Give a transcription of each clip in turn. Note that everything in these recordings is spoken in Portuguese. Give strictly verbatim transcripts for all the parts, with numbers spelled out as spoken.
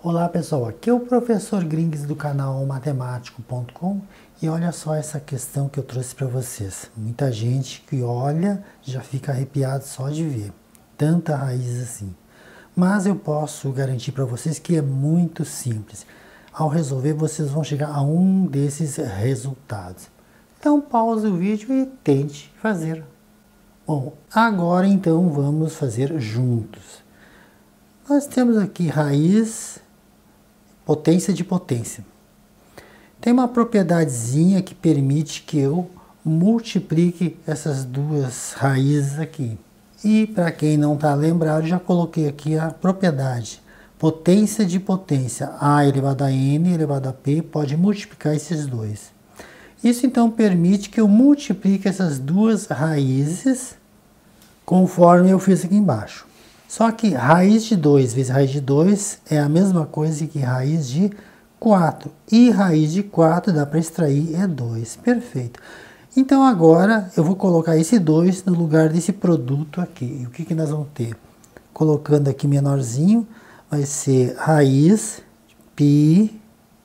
Olá pessoal, aqui é o professor Grings do canal matemático ponto com e olha só essa questão que eu trouxe para vocês. Muita gente que olha já fica arrepiado só de ver, tanta raiz assim. Mas eu posso garantir para vocês que é muito simples. Ao resolver, vocês vão chegar a um desses resultados. Então pause o vídeo e tente fazer. Bom, agora então vamos fazer juntos. Nós temos aqui raiz, potência de potência. Tem uma propriedadezinha que permite que eu multiplique essas duas raízes aqui. E para quem não está lembrado, já coloquei aqui a propriedade. Potência de potência, A elevado a N elevado a P, pode multiplicar esses dois. Isso então permite que eu multiplique essas duas raízes conforme eu fiz aqui embaixo. Só que raiz de dois vezes raiz de dois é a mesma coisa que raiz de quatro. E raiz de quatro dá para extrair é dois. Perfeito. Então agora eu vou colocar esse dois no lugar desse produto aqui. E o que, que nós vamos ter? Colocando aqui menorzinho, vai ser raiz π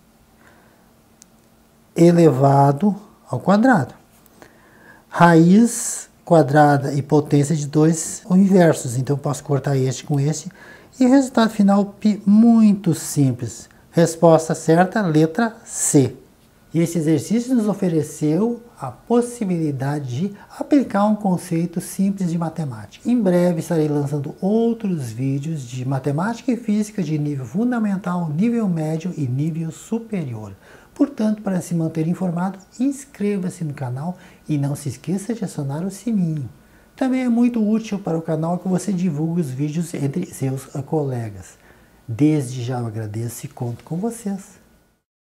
elevado ao quadrado. Raiz quadrada e potência de dois são inversos, então eu posso cortar este com este. E o resultado final, π, muito simples. Resposta certa, letra C. E esse exercício nos ofereceu a possibilidade de aplicar um conceito simples de matemática. Em breve estarei lançando outros vídeos de matemática e física de nível fundamental, nível médio e nível superior. Portanto, para se manter informado, inscreva-se no canal e não se esqueça de acionar o sininho. Também é muito útil para o canal que você divulgue os vídeos entre seus colegas. Desde já eu agradeço e conto com vocês.